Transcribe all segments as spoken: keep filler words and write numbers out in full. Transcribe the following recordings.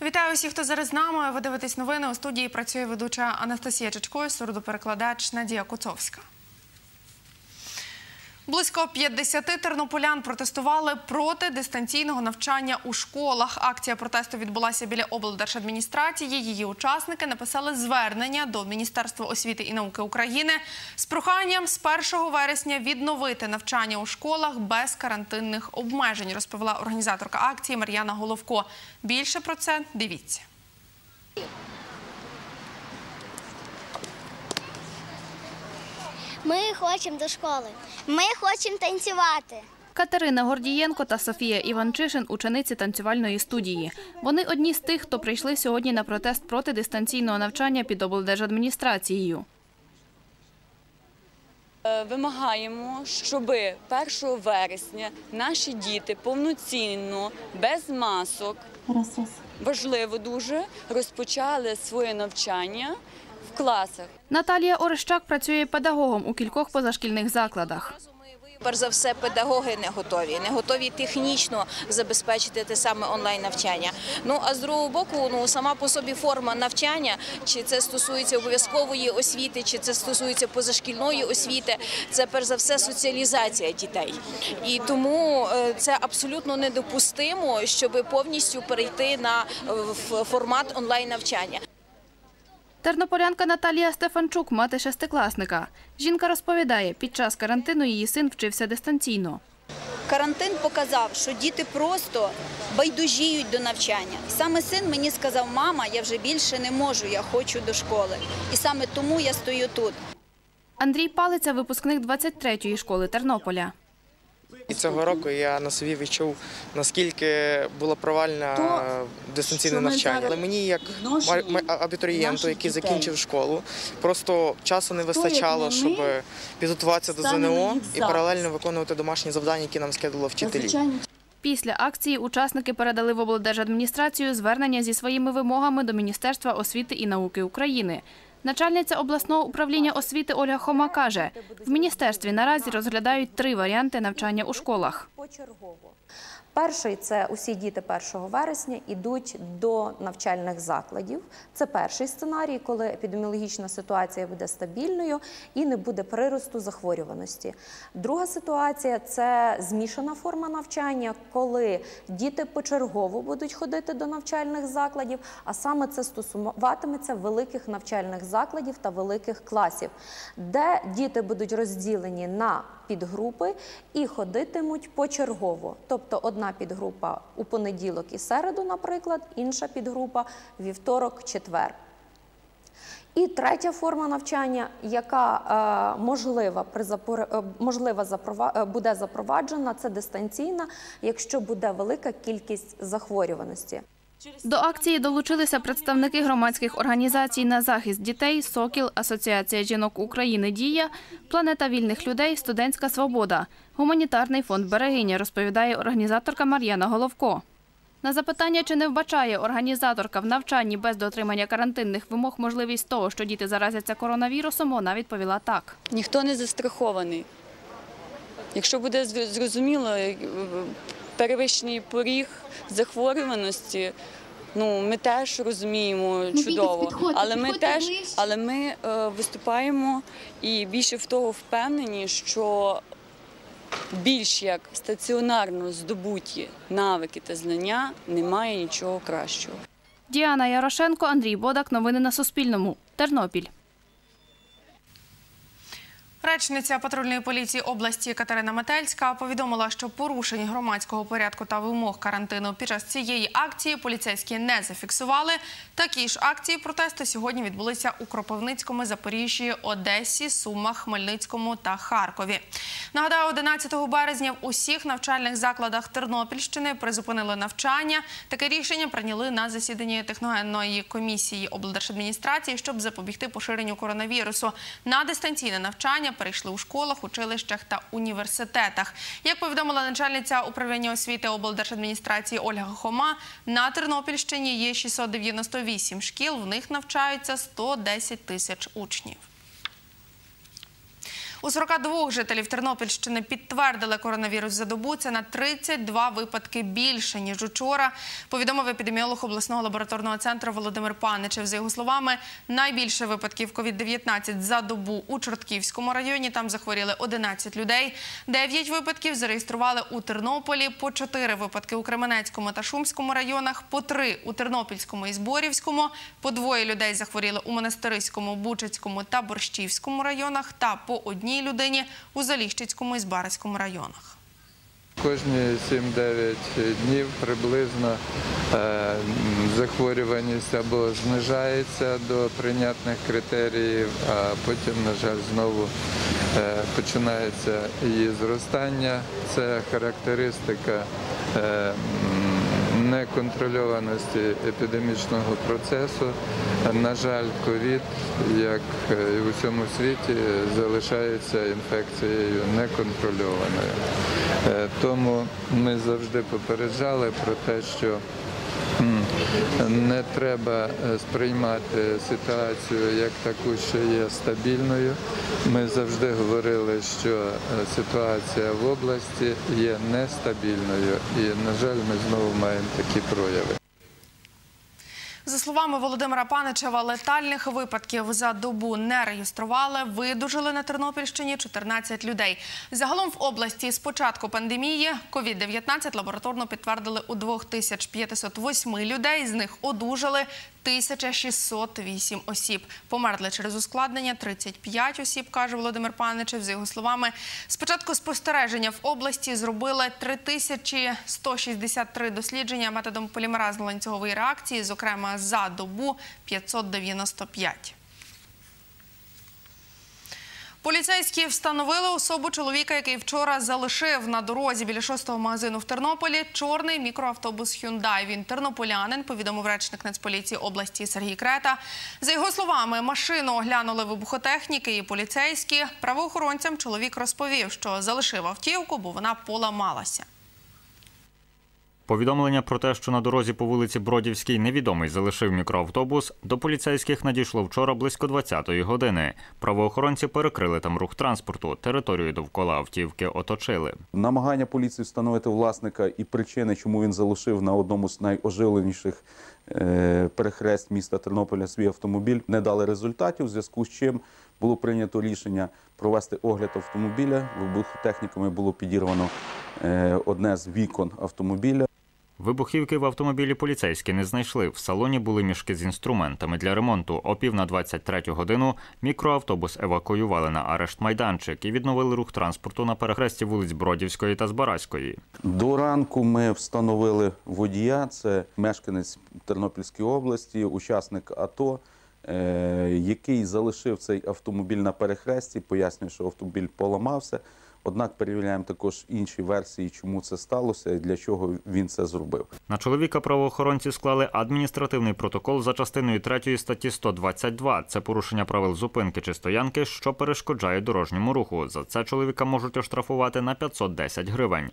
Вітаю усіх, хто зараз з нами. Ви дивитесь новини. У студії працює ведуча Анастасія Чечко, сурдоперекладач Надія Куцовська. Близько п'ятдесяти тернополян протестували проти дистанційного навчання у школах. Акція протесту відбулася біля облдержадміністрації. Її учасники написали звернення до Міністерства освіти і науки України з проханням з першого вересня відновити навчання у школах без карантинних обмежень, розповіла організаторка акції Мар'яна Головко. Більше про це дивіться. Ми хочемо до школи. Ми хочемо танцювати. Катерина Гордієнко та Софія Іванчишин – учениці танцювальної студії. Вони одні з тих, хто прийшли сьогодні на протест проти дистанційного навчання під облдержадміністрацією. Вимагаємо, щоб першого вересня наші діти повноцінно, без масок, важливо дуже, розпочали своє навчання в класах. Наталія Орещак працює педагогом у кількох позашкільних закладах. Перш за все, педагоги не готові, не готові технічно забезпечити те саме онлайн-навчання. Ну, а з другого боку, ну, сама по собі форма навчання, чи це стосується обов'язкової освіти, чи це стосується позашкільної освіти, це перш за все соціалізація дітей. І тому це абсолютно недопустимо, щоб повністю перейти на формат онлайн-навчання. Тернополянка Наталія Стефанчук – мати шестикласника. Жінка розповідає, під час карантину її син вчився дистанційно. Карантин показав, що діти просто байдужіють до навчання. Саме син мені сказав: мама, я вже більше не можу, я хочу до школи. І саме тому я стою тут. Андрій Палиця – випускник двадцять третьої школи Тернополя. І цього року я на собі відчув, наскільки було провальне дистанційне навчання. Але мені, як абітурієнту, який закінчив школу, просто часу не вистачало, щоб підготуватися до ЗНО і паралельно виконувати домашні завдання, які нам скидали вчителі. Після акції учасники передали в облдержадміністрацію звернення зі своїми вимогами до Міністерства освіти і науки України. Начальниця обласного управління освіти Ольга Хома каже, в міністерстві наразі розглядають три варіанти навчання у школах. Перший – це усі діти першого вересня йдуть до навчальних закладів. Це перший сценарій, коли епідеміологічна ситуація буде стабільною і не буде приросту захворюваності. Друга ситуація – це змішана форма навчання, коли діти почергово будуть ходити до навчальних закладів, а саме це стосуватиметься великих навчальних закладів та великих класів, де діти будуть розділені на підгрупи і ходитимуть почергово. Тобто одна підгрупа у понеділок і середу, наприклад, інша підгрупа вівторок, четвер. І третя форма навчання, яка е, можлива, при запор... можлива запрова... буде запроваджена, це дистанційна, якщо буде велика кількість захворюваності. До акції долучилися представники громадських організацій на захист дітей, «Сокіл», Асоціація жінок України «Дія», «Планета вільних людей», «Студентська свобода», гуманітарний фонд «Берегиня», розповідає організаторка Мар'яна Головко. На запитання, чи не вбачає організаторка в навчанні без дотримання карантинних вимог можливість того, що діти заразяться коронавірусом, вона відповіла так. Ніхто не застрахований. Якщо буде зрозуміло перевищений поріг захворюваності, ну, ми теж розуміємо чудово, але ми теж, але ми е, виступаємо і більше в того впевнені, що більш як стаціонарно здобуті навики та знання немає нічого кращого. Діана Ярошенко, Андрій Бодак. Новини на Суспільному. Тернопіль. Речниця патрульної поліції області Катерина Метельська повідомила, що порушень громадського порядку та вимог карантину під час цієї акції поліцейські не зафіксували. Такі ж акції протесту сьогодні відбулися у Кропивницькому, Запоріжжі, Одесі, Сумах, Хмельницькому та Харкові. Нагадаю, одинадцятого березня в усіх навчальних закладах Тернопільщини призупинили навчання. Таке рішення прийняли на засіданні техногенної комісії облдержадміністрації, щоб запобігти поширенню коронавірусу. На дистанційне навчання перейшли у школах, училищах та університетах. Як повідомила начальниця управління освіти облдержадміністрації Ольга Хома, на Тернопільщині є шістсот дев'яносто вісім шкіл, в них навчаються сто десять тисяч учнів. У сорока двох жителів Тернопільщини підтвердили коронавірус за добу. Це на тридцять два випадки більше, ніж учора, повідомив епідеміолог обласного лабораторного центру Володимир Паничев. За його словами, найбільше випадків ковід дев'ятнадцять за добу у Чортківському районі. Там захворіли одинадцять людей. дев'ять випадків зареєстрували у Тернополі, по чотири випадки у Кременецькому та Шумському районах, по три у Тернопільському і Зборівському, по двоє людей захворіли у Монастириському, Бучацькому та Борщівському районах та по одній людині у Заліщицькому і Збаразькому районах. Кожні сім-дев'ять днів приблизно е, захворюваність або знижається до прийнятних критеріїв, а потім, на жаль, знову е, починається її зростання. Це характеристика е, неконтрольованості епідемічного процесу. На жаль, ковід, як і в усьому світі, залишається інфекцією неконтрольованою. Тому ми завжди попереджали про те, що не треба сприймати ситуацію як таку, що є стабільною. Ми завжди говорили, що ситуація в області є нестабільною і, на жаль, ми знову маємо такі прояви. За словами Володимира Паничева, летальних випадків за добу не реєстрували, видужили на Тернопільщині чотирнадцять людей. Загалом в області з початку пандемії ковід дев'ятнадцять лабораторно підтвердили у двох тисячах п'ятисот восьми людей, з них одужали тисяча шістсот вісім осіб. Померли через ускладнення тридцять п'ять осіб, каже Володимир Паничев. За його словами, з початку спостереження в області зробили три тисячі сто шістдесят три дослідження методом полімеразно-ланцюгової реакції, зокрема за добу п'ятсот дев'яносто п'ять. Поліцейські встановили особу чоловіка, який вчора залишив на дорозі біля шостого магазину в Тернополі чорний мікроавтобус Hyundai. Він тернополянин, повідомив речник Нацполіції області Сергій Крета. За його словами, машину оглянули вибухотехніки і поліцейські. Правоохоронцям чоловік розповів, що залишив автівку, бо вона поламалася. Повідомлення про те, що на дорозі по вулиці Бродівській невідомий залишив мікроавтобус, до поліцейських надійшло вчора близько двадцятої години. Правоохоронці перекрили там рух транспорту, територію довкола автівки оточили. Намагання поліції встановити власника і причини, чому він залишив на одному з найоживленіших перехрест міста Тернополя свій автомобіль, не дали результатів, в зв'язку з чим було прийнято рішення провести огляд автомобіля. Вибухотехніками було підірвано одне з вікон автомобіля. Вибухівки в автомобілі поліцейські не знайшли. В салоні були мішки з інструментами для ремонту. О пів на двадцять третю годину мікроавтобус евакуювали на арешт-майданчик і відновили рух транспорту на перехресті вулиць Бродівської та Збаразької. До ранку ми встановили водія. Це мешканець Тернопільської області, учасник АТО, який залишив цей автомобіль на перехресті, пояснює, що автомобіль поламався. Однак перевіряємо також інші версії, чому це сталося і для чого він це зробив. На чоловіка правоохоронці склали адміністративний протокол за частиною третьої статті сто двадцять два. Це порушення правил зупинки чи стоянки, що перешкоджає дорожньому руху. За це чоловіка можуть оштрафувати на п'ятсот десять гривень.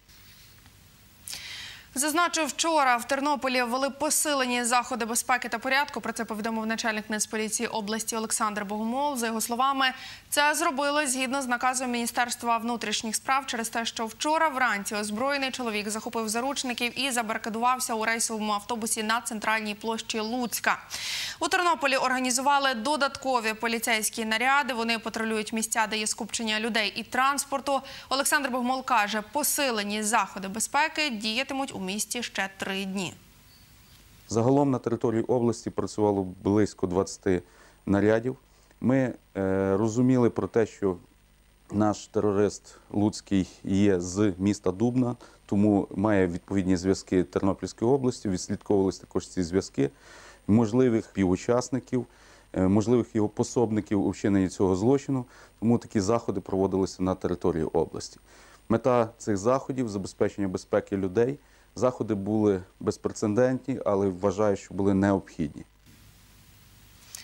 Зазначу, вчора в Тернополі ввели посилені заходи безпеки та порядку. Про це повідомив начальник Нацполіції області Олександр Богомол. За його словами, це зробили згідно з наказом Міністерства внутрішніх справ через те, що вчора вранці озброєний чоловік захопив заручників і забарикадувався у рейсовому автобусі на центральній площі Луцька. У Тернополі організували додаткові поліцейські наряди. Вони патрулюють місця, де є скупчення людей і транспорту. Олександр Богомол каже, посилені заходи безпеки діятимуть у місті ще три дні. Загалом на території області працювало близько двадцяти нарядів. Ми е, розуміли про те, що наш терорист Луцький є з міста Дубна, тому має відповідні зв'язки Тернопільської області, відслідковувалися також ці зв'язки, можливих співучасників, е, можливих його пособників у вчиненні цього злочину, тому такі заходи проводилися на території області. Мета цих заходів – забезпечення безпеки людей. Заходи були безпрецедентні, але вважаю, що були необхідні.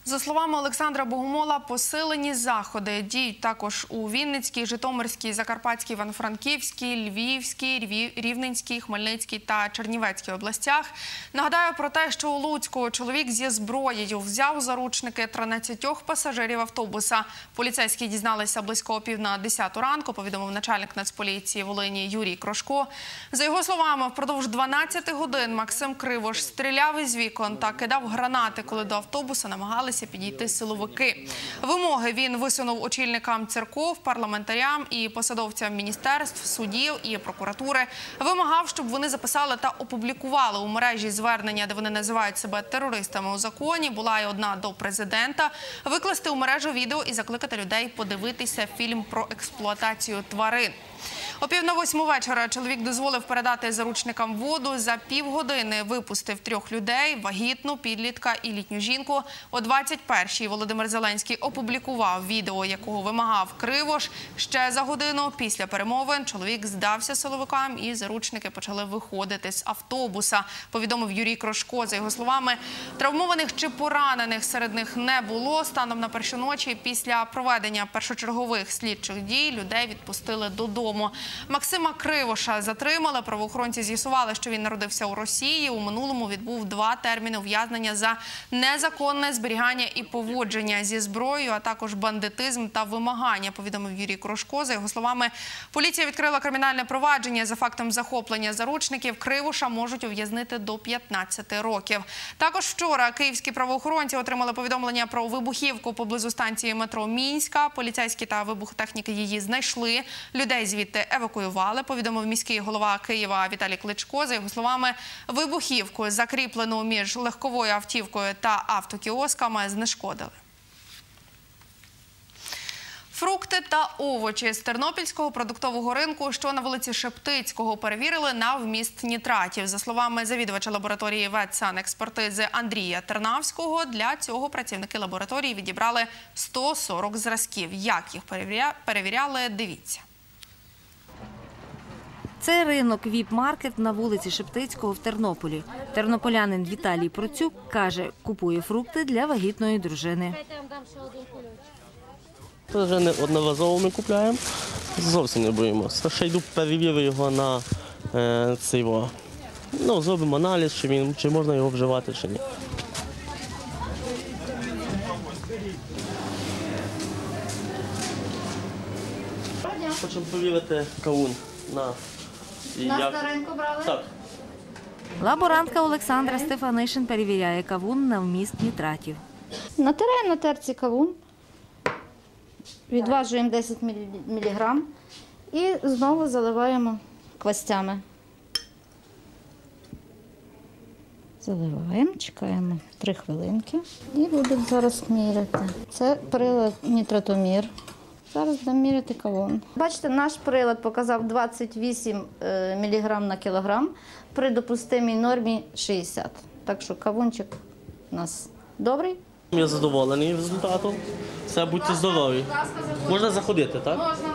За словами Олександра Богомола, посилені заходи діють також у Вінницькій, Житомирській, Закарпатській, Івано-Франківській, Львівській, Рівненській, Хмельницькій та Чернівецькій областях. Нагадаю про те, що у Луцьку чоловік зі зброєю взяв у заручники тринадцятьох пасажирів автобуса. Поліцейські дізналися близько о пів на десяту ранку, повідомив начальник Нацполіції Волині Юрій Крошко. За його словами, впродовж дванадцяти годин Максим Кривош стріляв із вікон та кидав гранати, коли до автобуса намагалися підійти силовики. Вимоги він висунув очільникам церков, парламентарям і посадовцям міністерств, судів і прокуратури. Вимагав, щоб вони записали та опублікували у мережі звернення, де вони називають себе терористами у законі. Була й одна до президента. Викласти у мережу відео і закликати людей подивитися фільм про експлуатацію тварин. О пів на восьму вечора чоловік дозволив передати заручникам воду. За півгодини випустив трьох людей – вагітну, підлітка і літню жінку. О двадцять першій Володимир Зеленський опублікував відео, якого вимагав Кривош. Ще за годину після перемовин чоловік здався силовикам і заручники почали виходити з автобуса, повідомив Юрій Крошко. За його словами, травмованих чи поранених серед них не було. Станом на першу ночі після проведення першочергових слідчих дій людей відпустили додому. Максима Кривоша затримали. Правоохоронці з'ясували, що він народився у Росії. У минулому відбув два терміни ув'язнення за незаконне зберігання і поводження зі зброєю, а також бандитизм та вимагання, повідомив Юрій Крошко. За його словами, поліція відкрила кримінальне провадження за фактом захоплення заручників. Кривоша можуть ув'язнити до п'ятнадцяти років. Також вчора київські правоохоронці отримали повідомлення про вибухівку поблизу станції метро Мінська. Поліцейські та вибухотехніки її знайшли. Людей звідти евакуювали, повідомив міський голова Києва Віталій Кличко. За його словами, вибухівку, закріплену між легковою автівкою та автокіосками, знешкодили. Фрукти та овочі з тернопільського продуктового ринку, що на вулиці Шептицького, перевірили на вміст нітратів. За словами завідувача лабораторії ветсанекспертизи Андрія Тернавського, для цього працівники лабораторії відібрали сто сорок зразків. Як їх перевіряли, дивіться. Це ринок «Віп-маркет» на вулиці Шептицького в Тернополі. Тернополянин Віталій Процюк каже, купує фрукти для вагітної дружини. Це вже не одноразово ми купуємо, зовсім не боїмося. Ще йду перевірю його на е, цей, ну, зробимо аналіз, чи, він, чи можна його вживати, чи ні. Хочемо перевірити кавун на... На старинку брали? Так. Лаборантка Олександра Стефанишин перевіряє кавун на вміст нітратів. Натираємо на терці кавун, відважуємо десять міліграм і знову заливаємо квастями. Заливаємо, чекаємо три хвилинки і будемо зараз міряти. Це прилад нітратомір. Зараз будемо міряти кавун. Бачите, наш прилад показав двадцять вісім міліграм на кілограм, при допустимій нормі шістдесят. Так що кавунчик у нас добрий. Я задоволений результатом. Все, будьте здорові. Можна заходити, так? Можна.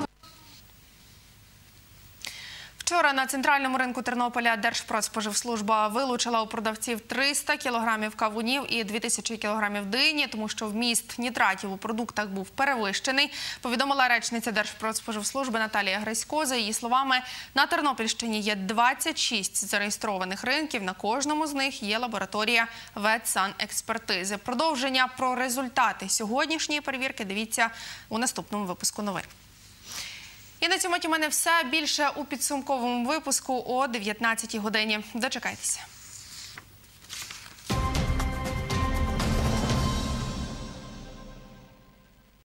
Вчора на центральному ринку Тернополя Держпродспоживслужба вилучила у продавців триста кілограмів кавунів і дві тисячі кілограмів дині, тому що вміст нітратів у продуктах був перевищений, повідомила речниця Держпродспоживслужби Наталія Грисько. За її словами, на Тернопільщині є двадцять шість зареєстрованих ринків, на кожному з них є лабораторія ветсанекспертизи. Продовження про результати сьогоднішньої перевірки дивіться у наступному випуску новин. І на цьому у мене все. Більше у підсумковому випуску о дев'ятнадцятій годині. Дочекайтеся.